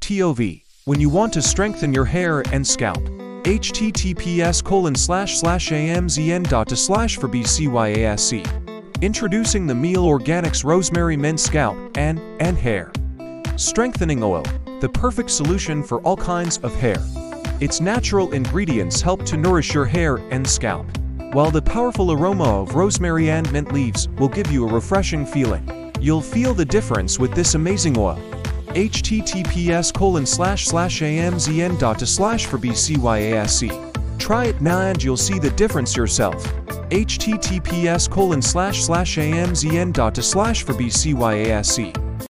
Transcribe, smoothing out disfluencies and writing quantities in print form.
TOV. When you want to strengthen your hair and scalp. https://amzn.to/for-bcyasc. Introducing the Miele Organics Rosemary Men's Scalp and Hair Strengthening Oil, the perfect solution for all kinds of hair. Its natural ingredients help to nourish your hair and scalp, while the powerful aroma of rosemary and mint leaves will give you a refreshing feeling. You'll feel the difference with this amazing oil. https://amzn.to/for-bcyasc. Try it now and you'll see the difference yourself. https://amzn.to/for-bcyasc.